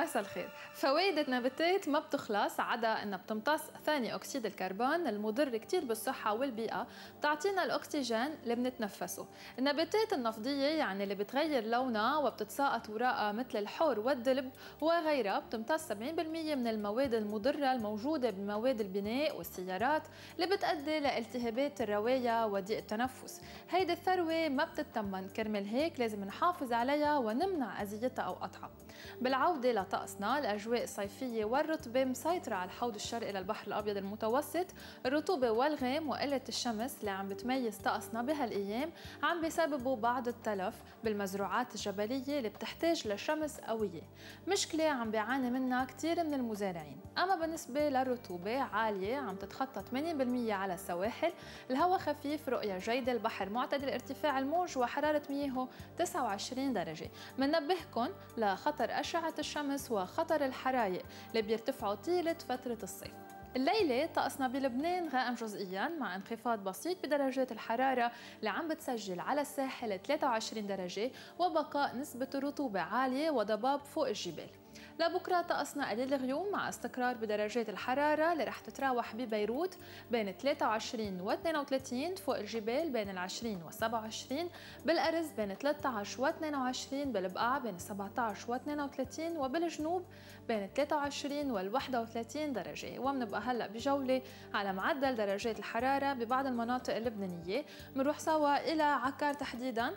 مساء الخير. فوائد النباتات ما بتخلص، عدا انها بتمتص ثاني اكسيد الكربون المضر كتير بالصحه والبيئه، بتعطينا الاكسجين اللي بنتنفسه. النباتات النفضيه يعني اللي بتغير لونها وبتتساقط وراقها مثل الحور والدلب وغيرها، بتمتص 70% من المواد المضره الموجوده بمواد البناء والسيارات اللي بتؤدي لالتهابات الروايه وضيق التنفس. هيدي الثروه ما بتتمن، كرمال هيك لازم نحافظ عليها ونمنع اذيتها او قطعها. بالعودة لطقسنا، الأجواء الصيفية والرطبة مسيطرة على الحوض الشرقي للبحر الأبيض المتوسط. الرطوبة والغيم وقلة الشمس اللي عم بتميز طقسنا بهالأيام عم بيسببوا بعض التلف بالمزروعات الجبلية اللي بتحتاج لشمس قوية، مشكلة عم بيعاني منها كتير من المزارعين. أما بالنسبة للرطوبة عالية عم تتخطى 80% على السواحل، الهواء خفيف، رؤية جيدة، البحر معتدل ارتفاع الموج وحرارة مياهه 29 درجة. منبهكن لخطر أشعة الشمس وخطر الحرايق اللي بيرتفعوا طيلة فترة الصيف. الليلة طقسنا بلبنان غائم جزئياً مع انخفاض بسيط بدرجات الحرارة اللي عم بتسجل على الساحل 23 درجة، وبقاء نسبة الرطوبة عالية وضباب فوق الجبال. لبكرة طقسنا قليل الغيوم مع استقرار بدرجات الحرارة اللي رح تتراوح ببيروت بين 23 و 32، فوق الجبال بين 20 و 27، بالأرز بين 13 و 22، بالبقاع بين 17 و 32، وبالجنوب بين 23 و 31 درجة. ومنبقى هلأ بجولة على معدل درجات الحرارة ببعض المناطق اللبنانية. منروح سوا إلى عكار تحديداً،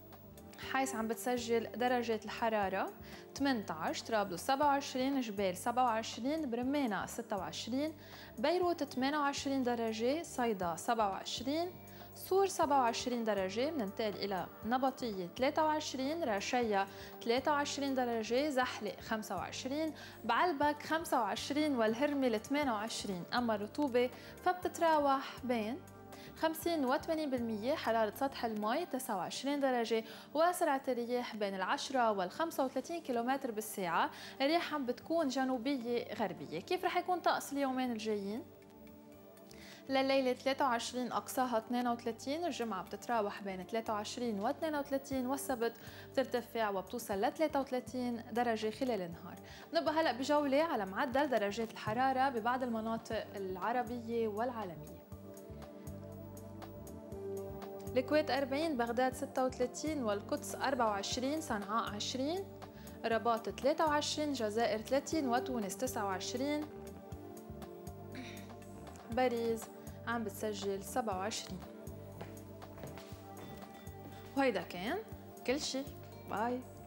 حيث عم بتسجل درجة الحرارة 18، طرابلس 27، جبال 27، برمانة 26، بيروت 28 درجة، صيدا 27، صور 27 درجة. مننتقل إلى نبطية 23، رشية 23 درجة، زحلق 25، بعلبك 25، والهرمل 28. أما الرطوبة فبتتراوح بين 50 و 80%، حرارة سطح الماء 29 درجة، وسرعة الرياح بين 10 و 35 كم بالساعة. الرياح عم بتكون جنوبية غربية. كيف رح يكون طقس اليومين الجايين؟ لليلة 23 أقصاها 32، الجمعة بتتراوح بين 23 و 32، والسبت بترتفع وبتوصل ل 33 درجة خلال النهار. نبقى هلأ بجولة على معدل درجات الحرارة ببعض المناطق العربية والعالمية. الكويت 40، بغداد 36، والقدس 24، صنعاء 20، رباط 23، الجزائر 30، وتونس 29، باريس عم بتسجل 27. وهيدا كان كل شي. باي.